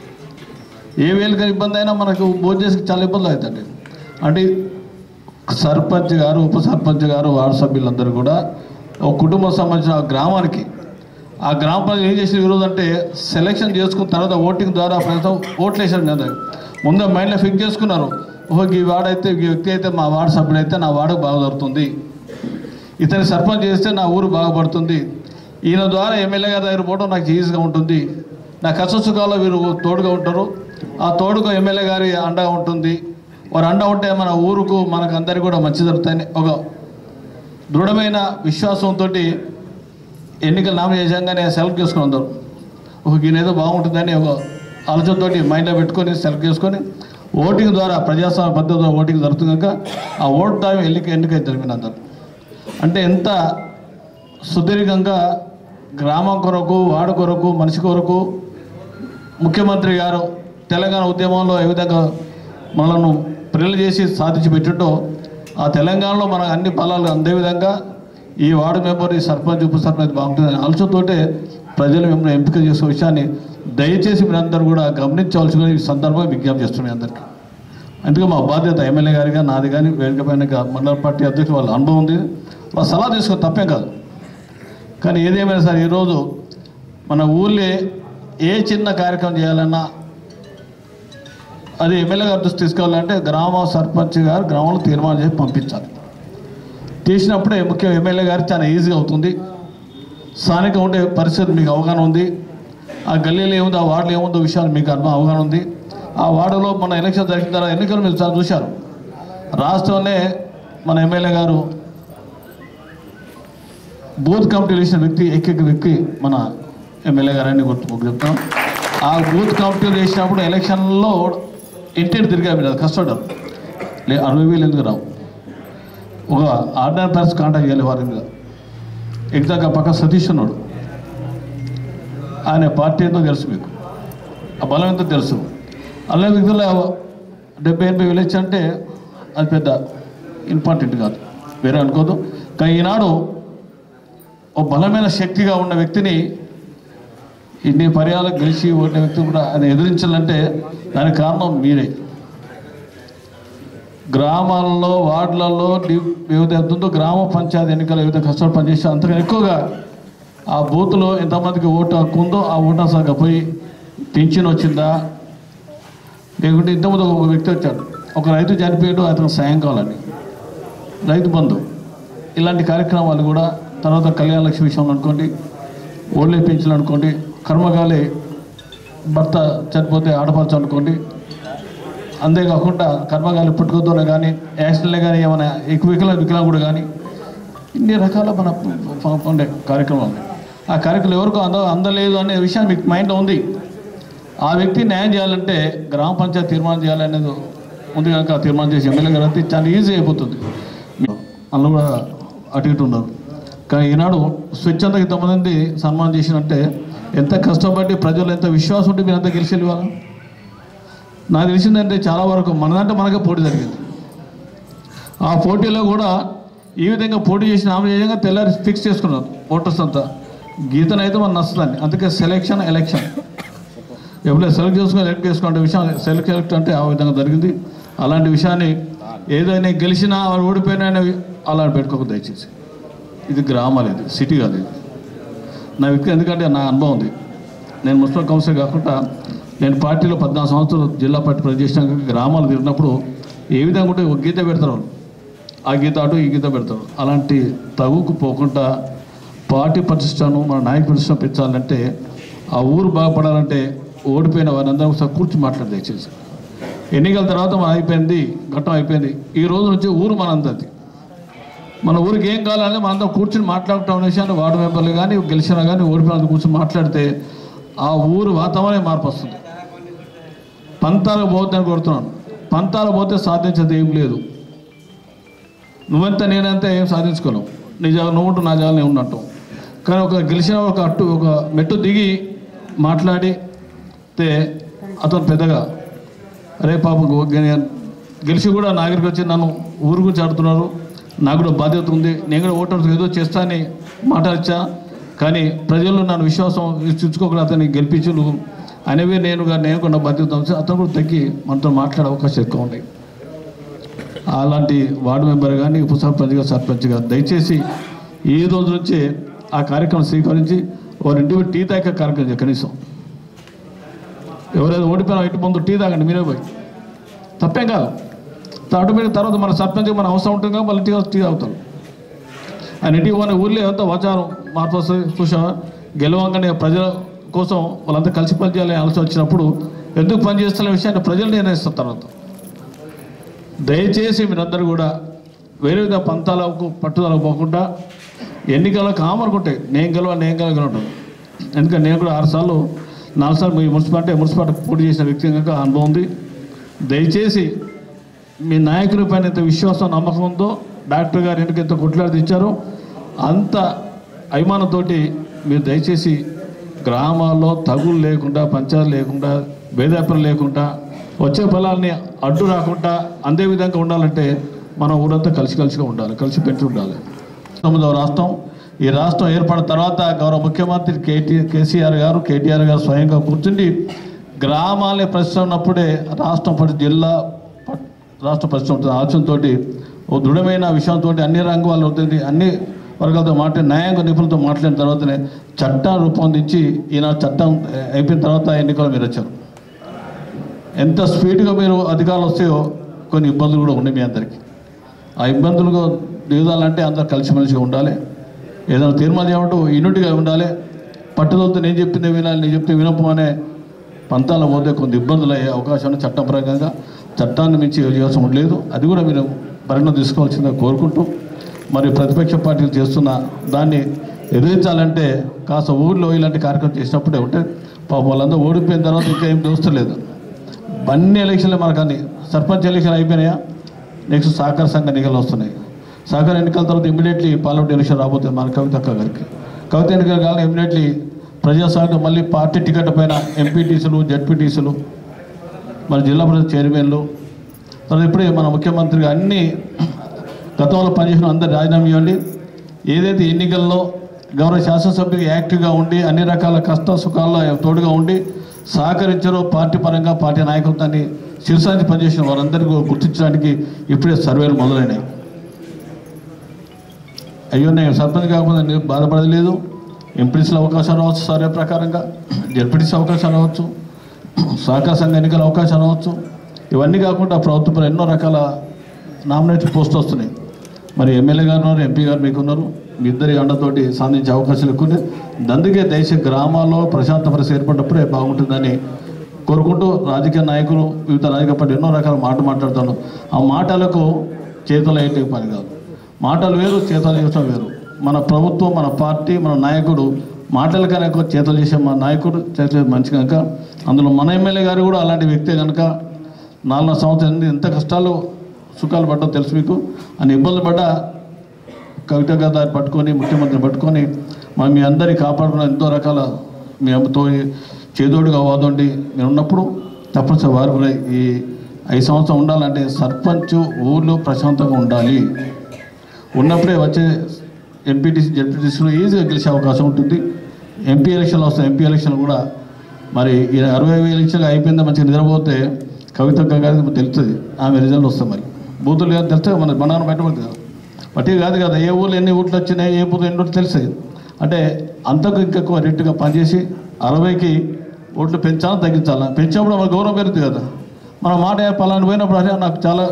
ఏ వేలుగా ఇబ్బంది అయినా మనకు భోజనం చేసి చాలా ఇబ్బందులు అవుతాయి. అంటే సర్పంచ్ గారు, ఉప సర్పంచ్ గారు, వార్డు సభ్యులందరూ కూడా ఒక కుటుంబం సంబంధించిన గ్రామానికి, ఆ గ్రామ ప్రజలు ఏం చేసిన ఈరోజు అంటే సెలెక్షన్ చేసుకున్న తర్వాత ఓటింగ్ ద్వారా ప్రస్తుతం ఓట్లు వేసారు కదా, ముందే మైండ్లో ఫిక్స్ చేసుకున్నారు. ఓహో ఈ వాడైతే ఈ వ్యక్తి అయితే మా వార్డు సభ్యుడైతే నా వాడకు బాగా దొరుకుతుంది, ఇతని సర్పంచ్ చేస్తే నా ఊరు బాగుపడుతుంది, ఈయన ద్వారా ఎమ్మెల్యే గారి దగ్గర పోవడం నాకు ఈజీగా ఉంటుంది, నా కష్ట సుఖాల్లో వీరు తోడుగా ఉంటారు, ఆ తోడుగా ఎమ్మెల్యే గారి అండగా ఉంటుంది, వారు అండ ఉంటే మన ఊరుకు మనకు అందరికీ కూడా మంచి జరుగుతాయని ఒక దృఢమైన విశ్వాసంతో ఎన్నికలు నామినేషన్గానే సెలెక్ట్ చేసుకుని అందరు ఒక ఈయనేదో బాగుంటుందని ఒక ఆలోచనతో మైండ్లో పెట్టుకొని సెలెక్ట్ చేసుకొని ఓటింగ్ ద్వారా ప్రజాస్వామ్య పద్ధతిలో ఓటింగ్ జరుగుతుంది కనుక ఆ ఓటు దాని ఎన్నిక ఎన్నిక జరిగింది అందరు. అంటే ఎంత సుదీర్ఘంగా గ్రామం కొరకు, వార్డు కొరకు, మనిషి కొరకు ముఖ్యమంత్రి గారు తెలంగాణ ఉద్యమంలో ఏ విధంగా మనల్ని ప్రిల్ చేసి సాధించి పెట్టింటో ఆ తెలంగాణలో మన అన్ని ఫలాలు అందే విధంగా ఈ వార్డు మెంబర్, ఈ సర్పంచ్, ఉప సర్పంచ్ బాగుంటుందని ఆలోచనతోటే ప్రజలు మిమ్మల్ని ఎంపిక చేసే విషయాన్ని దయచేసి మీరందరూ కూడా గమనించవలసిన ఈ సందర్భంగా విజ్ఞప్తి చేస్తున్నాయి అందరికీ. అందుకే మా బాధ్యత ఎమ్మెల్యే గారిగా నాది కానీ వేదిక పైన మండల పార్టీ అధ్యక్షులు వాళ్ళ అనుభవం ఉంది, వాళ్ళ సలహా తీసుకొని తప్పేం కాదు. కానీ ఏదేమైనా సరే ఈరోజు మన ఊళ్ళో ఏ చిన్న కార్యక్రమం చేయాలన్నా అది ఎమ్మెల్యే గారు దృష్టి తీసుకోవాలంటే గ్రామ సర్పంచ్ గారు గ్రామంలో తీర్మానం చేసి పంపించాలి. తీసినప్పుడే ముఖ్యం ఎమ్మెల్యే గారికి చాలా ఈజీగా అవుతుంది. స్థానిక ఉండే పరిస్థితి మీకు అవగాహన ఉంది, ఆ గల్లీలో ఏముందో, ఆ వార్డులో ఏముందో విషయాలు మీకు అనుభవం అవగాహన ఉంది. ఆ వార్డులో మన ఎలక్షన్ జరిగిన తర్వాత ఎన్నికలు మీరు చాలా చూశారు. రాష్ట్రంలో మన ఎమ్మెల్యే గారు బూత్ కమిటీలు వేసిన వ్యక్తి, ఏకైక వ్యక్తి మన ఎమ్మెల్యే గారు అని గుర్తు చెప్తాం. ఆ బూత్ కమిటీలు వేసినప్పుడు ఎలక్షన్లో ఇంటిని తిరిగా మీరు కష్టపడ్డారు. లే అరవై వేలు ఎందుకు రావు, ఒక ఆర్డినరీ పర్సన్ కాంటాక్ట్ చేయాలి వారి మీద. ఎగ్జాక్ట్గా పక్క సతీష్ ఉన్నాడు, ఆయన పార్టీ ఎంతో తెలుసు మీకు, ఆ బలం ఎంతో తెలుసు. అలా వ్యక్తుల్లో డెబ్బై ఎనభై విలేజ్ అంటే అది పెద్ద ఇంపార్టెంట్ కాదు, వేరే అనుకోదు. కానీ ఈనాడు ఒక బలమైన శక్తిగా ఉన్న వ్యక్తిని ఇన్ని పర్యాలకు గెలిచి ఓడిన వ్యక్తి కూడా ఆయన ఎదిరించాలంటే దానికి కారణం మీరే. గ్రామాల్లో వార్డులలో వివిధ ఎంతో గ్రామ పంచాయతీ ఎన్నికలు వివిధ కష్టాలు పనిచేస్తే అంతగా ఎక్కువగా ఆ బూత్లో ఎంతమందికి ఓటు హక్కు ఉందో ఆ ఓటర్ సంఖ్య పోయి పింఛన్ వచ్చిందా, లేకుంటే ఇంతకుముందు ఒక వ్యక్తి వచ్చాడు, ఒక రైతు చనిపోయాడు, అతను సాయం కావాలని రైతు బంధు, ఇలాంటి కార్యక్రమాలు కూడా, తర్వాత కళ్యాణ లక్ష్మి విషయంలో అనుకోండి, ఓల్డ్ ఏజ్ పెన్షన్ అనుకోండి, కర్మగాలి భర్త చనిపోతే ఆడపరచు అనుకోండి, అంతేకాకుండా కర్మగాలి పుట్టుకతోనే కానీ యాక్సిడెంట్లే కానీ ఏమైనా ఎక్కువ వికలా వికలాంగుడు కానీ ఇన్ని రకాల మన ఉండే కార్యక్రమాలు. ఆ కార్యక్రమం ఎవరికో అంద అందలేదు అనే విషయం మీకు మైండ్లో ఉంది. ఆ వ్యక్తి న్యాయం చేయాలంటే గ్రామ పంచాయతీ తీర్మానం చేయాలనేది ఉంది కనుక తీర్మానం చేసి ఎమ్మెల్యే గారు అయితే చాలా ఈజీ అయిపోతుంది. అందులో కూడా అటు ఇటు ఉన్నారు. కానీ ఈనాడు స్వచ్ఛందకి తొమ్మిది సన్మానం చేసినంటే ఎంత కష్టపడి ప్రజలు ఎంత విశ్వాసం ఉంటే మీరు అంతా గెలిచి వెళ్ళాలి. నాకు తెలిసిందంటే చాలా వరకు మనదంటే మనకే పోటీ జరిగింది. ఆ పోటీలో కూడా ఈ విధంగా పోటీ చేసిన ఆమె విధంగా తెల్లారి ఫిక్స్ చేసుకున్నారు ఓటర్స్ అంతా. గీతనైతే మనం నచ్చుతుంది. అందుకే సెలెక్షన్ ఎలక్షన్ ఎప్పుడైతే సెలెక్ట్ చేసుకుని ఎలక్ట్ చేసుకుంటే విషయం సెలెక్ట్ ఎలక్ట్ అంటే ఆ విధంగా జరిగింది. అలాంటి విషయాన్ని ఏదైనా గెలిచినా వాడు ఓడిపోయినా అలా పెట్టుకోక దయచేసి. ఇది గ్రామాలు, ఇది సిటీ కాదు. ఇది నా వ్యక్తి, ఎందుకంటే నా అనుభవం ఉంది. నేను మున్సిపల్ కౌన్సిలర్ కాకుండా నేను పార్టీలో పద్నాలుగు సంవత్సరాలు జిల్లా పార్టీ పనిచేసినాక గ్రామాలు తిరిగినప్పుడు ఏ విధంగా ఉంటే ఒక గీత పెడతారు, ఆ గీత అటు ఈ గీత పెడతారు. అలాంటి తగుకు పోకుండా పార్టీ ప్రతిష్టను మన నాయక ప్రతిష్ట పెంచాలంటే, ఆ ఊరు బాగుపడాలంటే ఓడిపోయిన వారిని అందరూ ఒకసారి కూర్చి మాట్లాడి దయచేసి. ఎన్నికల తర్వాత మన అయిపోయింది, ఘట్టం అయిపోయింది. ఈ రోజు నుంచి ఊరు మనందరిది. మన ఊరికి ఏం కావాలని మనందరం కూర్చొని మాట్లాడటం అనే విషయాన్ని వార్డు మెంబర్లు కానీ గెలిచినా కానీ ఓడిపోయినందుకు కూర్చొని మాట్లాడితే ఆ ఊరు వాతావరణం మార్పు వస్తుంది. పంతాలకు పోతుందని కోరుతున్నాను. పంతాలకు పోతే సాధించేది ఏం లేదు. నువ్వెంత నేనంతా ఏం సాధించుకోలేవు. నీ జాగా నువ్వు నా జాగా నేను ఉన్నట్టు. కానీ ఒక గెలిచిన ఒక అట్టు ఒక మెట్టు దిగి మాట్లాడితే అతను పెద్దగా అరే పాప గెలిచి కూడా నా దగ్గరికి వచ్చి నన్ను ఊరు గురించి ఆడుతున్నారు, నాకు కూడా బాధ్యత ఉంది, నేను కూడా ఓటర్స్ ఏదో చేస్తా అని మాట్లాడచ్చా. కానీ ప్రజలు నన్ను విశ్వాసం ఇచ్చుకోకుండా అతన్ని గెలిపించు నువ్వు అనేవి నేను నేను కూడా బాధ్యత అతను కూడా తగ్గి మనతో మాట్లాడే అవకాశం ఎక్కువ ఉంది. అలాంటి వార్డు మెంబర్ కానీ ఉప సర్పంచ్గా సర్పంచ్గా దయచేసి ఈ రోజు నుంచే ఆ కార్యక్రమం స్వీకరించి వారి ఇంటి టీ తాగే కార్యక్రమం చేయాలి. కనీసం ఎవరైనా ఓడిపోయినా ఇంటి ముందు టీ తాగండి మీరే పోయి, తప్పేం కాదు. ఆటోమేటిక్ తర్వాత మన సర్పంచ్కి మన అవసరం ఉంటుంది కదా, మళ్ళీ టీ టీ తాగుతారు. ఆయన ఇంటికి పోయిన ఊళ్ళో ఎంత వచారం మార్పు వస్తుంది చూసావా. గెలవంగానే ప్రజల కోసం వాళ్ళంతా కలిసి పనిచేయాలని ఆలోచన వచ్చినప్పుడు ఎందుకు పనిచేస్తున్న విషయాన్ని ప్రజలు నిర్ణయిస్తారు. తర్వాత దయచేసి మీరందరూ కూడా వేరే విధంగా పంతాలకు పట్టుదలకు పోకుండా ఎన్నికలకు కామనుకుంటే నేను గెలవ నేను గెలవగలను. ఎందుకంటే నేను కూడా ఆరు సార్లు నాలుగు సార్లు మీ మున్సిపాలిటీ మున్సిపాలిటీ పోటీ చేసిన వ్యక్తి కనుక అనుభవం ఉంది. దయచేసి మీ నాయకుల పైన ఎంత విశ్వాసం నమ్మకం ఉందో, డాక్టర్ గారు ఎందుకు ఎంత కొట్లాడి ఇచ్చారో అంత అభిమానంతో మీరు దయచేసి గ్రామాల్లో తగులు లేకుండా, పంచాలు లేకుండా, భేదాపరం లేకుండా, వచ్చే ఫలాల్ని అడ్డు రాకుండా అందే విధంగా ఉండాలంటే మనం ఊరంతా కలిసి కలిసిగా ఉండాలి, కలిసి పెట్టి ఉండాలి. తొమ్మిదవ రాష్ట్రం. ఈ రాష్ట్రం ఏర్పడిన తర్వాత గౌరవ ముఖ్యమంత్రి కేటీ కేసీఆర్ గారు కేటీఆర్ గారు స్వయంగా కూర్చుండి గ్రామాలని ప్రశ్నప్పుడే రాష్ట్రం పడి జిల్లా రాష్ట్ర పరిశ్రమ ఆలోచనతో ఓ దృఢమైన విషయంతో అన్ని రంగాల అవుతుంది, అన్ని వర్గాలతో మాట్లాడి న్యాయంగా నిపుణులతో మాట్లాడిన తర్వాతనే చట్టం రూపొందించి ఈనాడు చట్టం అయిపోయిన తర్వాత ఎన్నికలు మీరు వచ్చారు. ఎంత స్పీడ్గా మీరు అధికారులు వస్తాయో కొన్ని ఇబ్బందులు కూడా ఉన్నాయి మీ అందరికీ. ఆ ఇబ్బందులు దిగుదాలంటే అందరూ కలిసిమెలిసిగా ఉండాలి. ఏదైనా తీర్మానం చేయమంటూ యూనిట్గా ఉండాలి. పట్టుదలతో నేను చెప్పింది వినాలి, నేను చెప్తే వినపమనే పంతాల పోతే కొన్ని ఇబ్బందులు అయ్యే అవకాశాన్ని చట్టం ప్రకారంగా చట్టాన్ని మించి చేయాల్సిన లేదు. అది కూడా మీరు పరిణామం తీసుకోవాల్సిందిగా కోరుకుంటూ, మరి ప్రతిపక్ష పార్టీలు చేస్తున్న దాన్ని ఎదిరించాలంటే కాస్త ఊళ్ళో ఇలాంటి కార్యక్రమం చేసినప్పుడే ఉంటే పాపం వాళ్ళందరూ ఓడిపోయిన తర్వాత ఇంకా ఏం దోస్తలేదు. అన్ని ఎలక్షన్లు మనకు అన్ని సర్పంచ్ ఎలక్షన్లు అయిపోయినాయా, నెక్స్ట్ సహకార సంఘ ఎన్నికలు వస్తున్నాయి. సహకార ఎన్నికల తర్వాత ఇమీడియట్లీ పార్లమెంట్ ఎలక్షన్ రాబోతుంది మన కవిత అక్క గారికి. కవిత ఎన్నికల కాలం ఇమీడియట్లీ ప్రజాస్వామ్యం మళ్ళీ పార్టీ టికెట్ పైన ఎంపీటీసీలు జెడ్పీటీసీలు మన జిల్లా పరిషత్ చైర్మన్లు తర్వాత ఇప్పుడే మన ముఖ్యమంత్రిగా అన్ని గతంలో పనిచేసిన అందరు రాజీనామా ఇవ్వండి. ఏదైతే ఎన్నికల్లో గౌరవ శాసనసభ్యులు యాక్టివ్గా ఉండి అన్ని రకాల కష్ట సుఖాల్లో తోడుగా ఉండి సహకరించారో పార్టీ పరంగా పార్టీ నాయకత్వాన్ని శిరసాంచి పనిచేసిన వారందరికీ గుర్తించడానికి ఇప్పుడే సర్వేలు మొదలైనాయి. అయ్యో నేను సర్పంచ్ కాకపోతే నేను బాధపడలేదు. ఎంపీసీల అవకాశాలు రావచ్చు, సర్వే ప్రకారంగా జడ్పీటీసీ అవకాశాలు రావచ్చు, సహకార సంఘ ఎన్నికల అవకాశాలు రావచ్చు. ఇవన్నీ కాకుండా ప్రభుత్వంలో ఎన్నో రకాల నామినేటెడ్ పోస్టులు వస్తున్నాయి. మరి ఎమ్మెల్యే గారు ఉన్నారు, ఎంపీ గారు మీకు ఉన్నారు. మీ ఇద్దరి అండతోటి సాధించే అవకాశాలు ఎక్కువ ఉన్నాయి. అందుకే దేశ గ్రామాల్లో ప్రశాంత పరిస్థితి ఏర్పడినప్పుడే బాగుంటుందని కోరుకుంటూ రాజకీయ నాయకులు వివిధ రాజకీయ పార్టీ ఎన్నో రకాల మాటలు మాట్లాడుతాను. ఆ మాటలకు చేతులు అయ్యే పని కాదు. మాటలు వేరు, చేతలు చేయడం వేరు. మన ప్రభుత్వం, మన పార్టీ, మన నాయకుడు మాటల కన్నా ఎక్కువ చేతలు చేసే మన నాయకుడు చేసే మంచి కనుక అందులో మన ఎమ్మెల్యే గారు కూడా అలాంటి వ్యక్తే కనుక నాలుగు సంవత్సరం ఎంత కష్టాలు సుఖాలు పడ్డా తెలుసు మీకు. అని ఇబ్బందులు పడ్డా కవిత గారు దాన్ని పట్టుకొని ముఖ్యమంత్రిని పట్టుకొని మనం మీ అందరినీ కాపాడుకున్న ఎంతో రకాల మీ అమ్మతో చేదోడుగా వాదండి మీరు ఉన్నప్పుడు తప్పనిసరి వారు కూడా ఈ ఐదు సంవత్సరం ఉండాలంటే సర్పంచ్ ఊళ్ళో ప్రశాంతంగా ఉండాలి. ఉన్నప్పుడే వచ్చే ఎంపీటీసీ జడ్పీటీసీలో ఈజీగా గెలిచే అవకాశం ఉంటుంది. ఎంపీ ఎలక్షన్లు వస్తాయి. ఎంపీ ఎలక్షన్లు కూడా మరి అరవై వేల ఎలక్షన్లు అయిపోయిందా మంచిగా నిద్రపోతే కవిత గారికి తెలుస్తుంది ఆమె రిజల్ట్ వస్తాయి. మరి బూతులు కానీ తెలిస్తే మన బనాన్ని బయటపడుతుంది కదా, బట్టి కాదు కదా ఏ ఊళ్ళో ఎన్ని ఓట్లు వచ్చినాయి, ఏ బూతులు ఎన్ని ఓట్లు తెలిసాయి. అంటే అంతకు ఇంకెక్కువ రేటుగా పనిచేసి అరవైకి ఓట్లు పెంచాలా తగ్గించాలా, పెంచినప్పుడు మన గౌరవం పెరుగుతుంది కదా. మన మాట పలానా పోయినప్పుడు అదే నాకు చాలా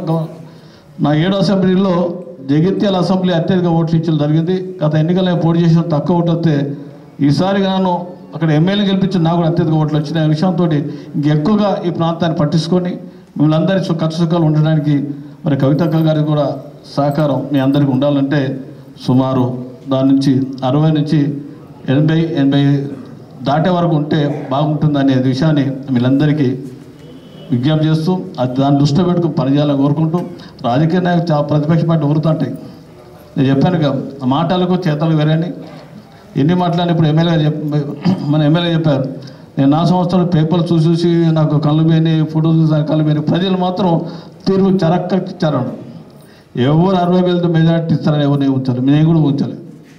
నా ఏడు అసెంబ్లీలో జగిత్యాల అసెంబ్లీ అత్యధిక ఓట్లు ఇచ్చడం జరిగింది. గత ఎన్నికల్లో పోటీ చేసిన తక్కువ ఓట్లు వస్తే ఈసారి గాను అక్కడ ఎమ్మెల్యే గెలిపించిన నాకు కూడా అత్యధిక ఓట్లు వచ్చిన విషయంతో ఇంకెక్కువగా ఈ ప్రాంతాన్ని పట్టించుకొని మిమ్మల్ని అందరి ఖర్చు సుఖాలు ఉండడానికి మరి కవితక్క గారికి కూడా సహకారం మీ అందరికీ ఉండాలంటే సుమారు దాని నుంచి అరవై నుంచి ఎనభై ఎనభై దాటే వరకు ఉంటే బాగుంటుందనే విషయాన్ని వీళ్ళందరికీ విజ్ఞప్తి చేస్తూ అది దాన్ని దృష్టిలో పెట్టుకుని పనిచేయాలని కోరుకుంటూ రాజకీయ నాయకులు చాలా ప్రతిపక్ష పార్టీ ఊరుతుంటాయి. నేను చెప్పాను కదా మాటలకు చేతలు వేరేని ఎన్ని మాట్లాడిన ఇప్పుడు ఎమ్మెల్యే చెప్ మన ఎమ్మెల్యే చెప్పారు నేను నా సంవత్సరాలు పేపర్లు చూసి చూసి నాకు కళ్ళు పోయినాయి, ఫోటో చూసి కళ్ళు పోయినాయి. ప్రజలు మాత్రం తీర్పు చరక్కిచ్చారు. ఎవరు అరవై వేలతో మెజార్టీ ఇస్తారని ఎవరు నేను ఉంచాలి, నేను కూడా ఉంచాలి.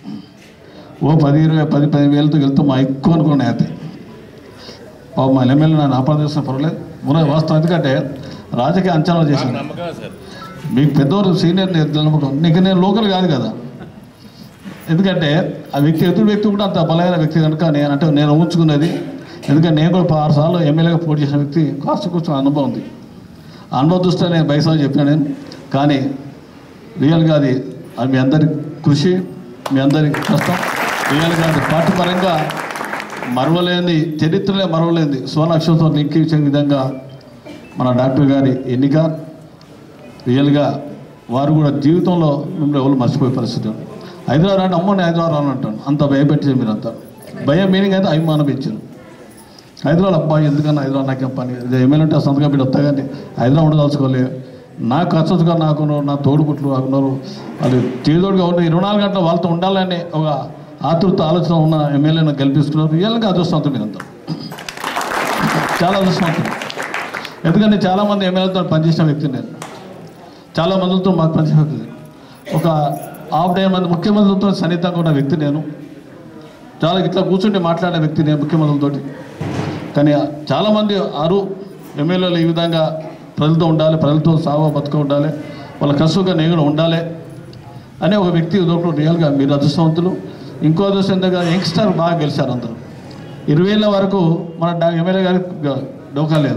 ఓ పది ఇరవై పది పది వేలతో వెళ్తే మా ఎక్కువ అనుకున్నాయి. అయితే పాప మా ఎమ్మెల్యే నన్ను ఆపణ చేస్తున్నా పర్వాలేదు ఉన్న వాస్తవం. ఎందుకంటే రాజకీయ అంచనాలు చేశాను. మీకు పెద్దవారు సీనియర్ నమ్మకం, నీకు నేను లోకల్ కాదు కదా. ఎందుకంటే ఆ వ్యక్తి ఎదురు వ్యక్తి కూడా అంత బలమైన వ్యక్తి కనుక నేను అంటే నేను ఊహించుకున్నది. ఎందుకంటే నేను కూడా ఆరు సార్లు ఎమ్మెల్యేగా పోటీ చేసిన వ్యక్తి కాస్త కూర్చొని అనుభవం ఉంది. ఆ అనుభవం దృష్ట్యా నేను బైసాలు చెప్పినా నేను. కానీ రియల్గా అది అది మీ అందరి కృషి, మీ అందరి కష్టం. రియల్గా అది పార్టీ పరంగా మరవలేని చరిత్రలే మరవలేంది సోనాక్షతో లింకించే విధంగా మన డాక్టర్ గారి ఎన్నిక రియల్గా వారు కూడా జీవితంలో మిమ్మల్ని ఎవరు మర్చిపోయే పరిస్థితి. హైదరాబాద్ అంటే అమ్మో నేను హైదరాబాద్ అని అంటాను, అంత భయపెట్టింది మీరంతా. భయం మీనింగ్ అయితే అభిమానం పెంచారు. హైదరాబాద్ అబ్బాయి ఎందుకన్నా హైదరాబాద్ నాకేం పని, ఎమ్మెల్యే అంటే సంతకం పెట్టి వస్తా కానీ హైదరాబాద్ ఉండదలుచుకోలే. నాకు ఖర్చుగా నాకు నా తోడుపుట్లు ఉన్నారు, వాళ్ళు చేదోడుగా ఉన్న ఇరవై నాలుగు గంటలు వాళ్ళతో ఉండాలని ఒక ఆతృత ఆలోచన ఉన్న ఎమ్మెల్యేను గెలిపిస్తున్నారు. రియల్గా అదృష్టవంతులు మీరంతా, చాలా అదృష్టవంతులు. ఎందుకంటే చాలామంది ఎమ్మెల్యేతో పనిచేసిన వ్యక్తి నేను, చాలా మందితో మాకు పనిచేసిన వ్యక్తి. ఒక హాఫ్ డే మంది ముఖ్యమంత్రులతో సన్నిహితంగా ఉన్న వ్యక్తి నేను. చాలా ఇట్లా కూర్చుంటే మాట్లాడే వ్యక్తి నేను ముఖ్యమంత్రులతోటి. కానీ చాలామంది ఆరు ఎమ్మెల్యేలు ఈ విధంగా ప్రజలతో ఉండాలి, ప్రజలతో సావా బతుక ఉండాలి, వాళ్ళ కసుగా నేను ఉండాలి అనే ఒక వ్యక్తి దొరకడం రియల్గా మీరు అదృష్టవంతులు. ఇంకో అదృష్టం దగ్గర యంగ్స్టర్ బాగా గెలిచారు అందరూ. ఇరవై ఏళ్ళ వరకు మన ఎమ్మెల్యే గారికి డోకా లేదు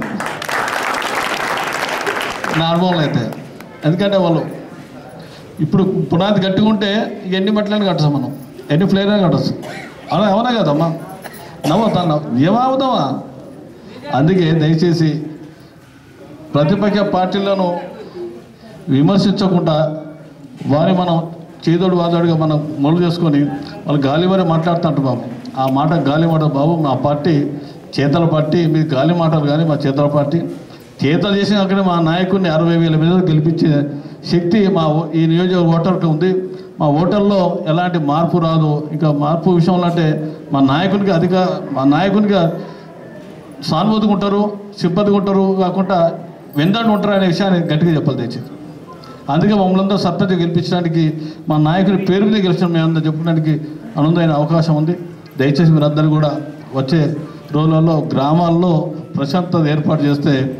నా అనుభవంలో అయితే. ఎందుకంటే వాళ్ళు ఇప్పుడు పునాది కట్టుకుంటే ఎన్ని మట్లని కట్టచ్చు, మనం ఎన్ని ఫ్లేర్ అని కట్టచ్చు. అవునా అవునా కదమ్మా, నవ్వుతా నవ్వు ఏమవుతావా. అందుకే దయచేసి ప్రతిపక్ష పార్టీలను విమర్శించకుండా వారి మనం చేదోడు వాదోడుగా మనం మొదలు చేసుకొని వాళ్ళు గాలి మరి మాట్లాడుతుంటారు బాబు. ఆ మాట గాలి మాట బాబు, మా పార్టీ చేతల పార్టీ, మీ గాలి మాటలు కానీ మా చేతల పార్టీ. చేతలు చేసిన అక్కడ మా నాయకుడిని అరవై వేల మీద గెలిపించే శక్తి మా ఈ నియోజకవర్గ ఓటర్కి ఉంది. మా ఓటర్లో ఎలాంటి మార్పు రాదు. ఇంకా మార్పు విషయంలో అంటే మా నాయకునికి అధిక మా నాయకునిగా సానుభూతిగా ఉంటారు, సిబ్బందిగా ఉంటారు, కాకుండా వెందండి ఉంటారు అనే విషయాన్ని గట్టిగా చెప్పాలి దయచేసి. అందుకే మమ్మల్ని అందరూ సర్పంచ్ గెలిపించడానికి మా నాయకుడి పేరు మీద గెలిచిన మేము అందరూ చెప్పుకోవడానికి ఆనందమైన అవకాశం ఉంది. దయచేసి మీరందరూ కూడా వచ్చే రోజులలో గ్రామాల్లో ప్రశాంతత ఏర్పాటు చేస్తే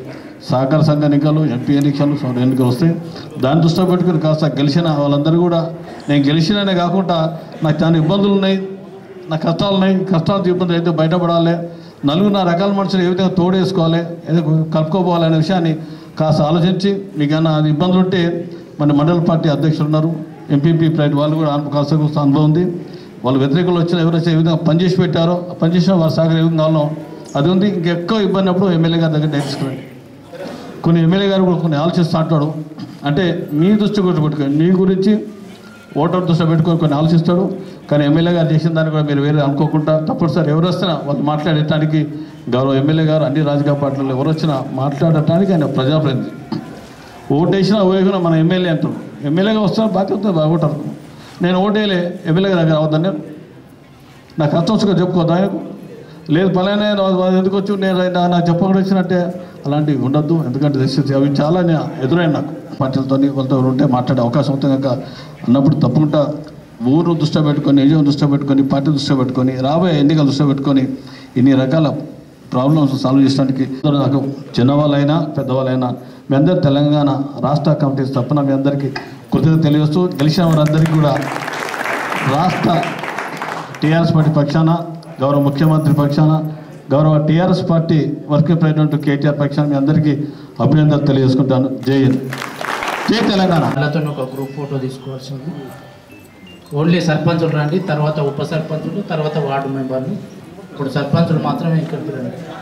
సహకార సంఘ ఎన్నికలు ఎంపీ ఎన్నికలు సౌర ఎన్నికలు వస్తాయి. దాన్ని దృష్టిలో పెట్టుకుని కాస్త గెలిచిన వాళ్ళందరూ కూడా నేను గెలిచిననే కాకుండా నాకు చాలా ఇబ్బందులు ఉన్నాయి, నా కష్టాలు ఉన్నాయి, కష్టాలు ఇబ్బందులు అయితే బయటపడాలి, నలుగురు నా రకాల మనుషులు ఏ విధంగా తోడేసుకోవాలి, ఏదో కలుపుకోపోవాలి అనే విషయాన్ని కాస్త ఆలోచించి మీకన్నా ఇబ్బందులు ఉంటే మన మండల పార్టీ అధ్యక్షులు ఉన్నారు, ఎంపీపీ ప్రైవేట్ వాళ్ళు కూడా కాస్త కూస్త అనుభవం ఉంది. వాళ్ళు వ్యతిరేకులు వచ్చిన ఎవరైతే ఏ విధంగా పనిచేసి పెట్టారో పనిచేసిన వారి సహకారం ఏ విధంగా అది ఉంది. ఇంకెక్కువ ఇబ్బంది అప్పుడు ఎమ్మెల్యే గారి దగ్గర తీసుకురండి. కొన్ని ఎమ్మెల్యే గారు కూడా కొన్ని ఆలోచిస్తూ అంటాడు, అంటే మీ దృష్టి గురించి పెట్టుకొని నీ గురించి ఓటర్ దృష్టి పెట్టుకొని కొన్ని ఆలోచిస్తాడు. కానీ ఎమ్మెల్యే గారు చేసిన దాన్ని కూడా మీరు వేరే అనుకోకుండా తప్పనిసరి ఎవరు వస్తున్నా వాళ్ళు మాట్లాడటానికి గౌరవ ఎమ్మెల్యే గారు అన్ని రాజకీయ పార్టీలు ఎవరు వచ్చినా మాట్లాడటానికి ఆయన ప్రజాప్రతినిధి. ఓటేసినా ఓవేసినా మన ఎమ్మెల్యే అంటాడు, ఎమ్మెల్యేగా వస్తున్నా బాధ్యత ఓటర్. నేను ఓటేలే ఎమ్మెల్యేగా దగ్గర అవద్దాను, నేను నాకు కష్టం వచ్చుగా చెప్పుకోద్దా, లేదు పలానే ఎందుకు వచ్చి నేను నాకు చెప్పకుండా వచ్చినట్టే అలాంటివి ఉండద్దు. ఎందుకంటే దశ అవి చాలా ఎదురైన నాకు పార్టీలతో వాళ్ళతో ఉంటే మాట్లాడే అవకాశం అవుతుంది కనుక అన్నప్పుడు తప్పకుండా ఊరు దృష్టి పెట్టుకొని నిజం దృష్టి పెట్టుకొని పార్టీ దృష్టి పెట్టుకొని రాబోయే ఎన్నికలు దృష్టి పెట్టుకొని ఇన్ని రకాల ప్రాబ్లమ్స్ సాల్వ్ చేయడానికి నాకు చిన్నవాళ్ళైనా పెద్దవాళ్ళైనా మీ అందరు తెలంగాణ రాష్ట్ర కమిటీస్ తప్పన మీ అందరికీ కృతజ్ఞత తెలియజేస్తూ గెలిచిన వారందరికీ కూడా రాష్ట్ర టీఆర్ఎస్ పార్టీ పక్షాన గౌరవ ముఖ్యమంత్రి పక్షాన గౌరవ TRS party working president KTR పక్షాన మీ అందరికీ అభినందనలు తెలియజేసుకుంటాను. జై హింద్, జై తెలంగాణ. వాళ్ళతో ఒక గ్రూప్ ఫోటో తీసుకోవాల్సింది. ఓన్లీ సర్పంచులు రండి, తర్వాత ఉప సర్పంచులు, తర్వాత వార్డు మెంబర్లు. ఇప్పుడు సర్పంచులు మాత్రమే ఇక్కడికి రండి.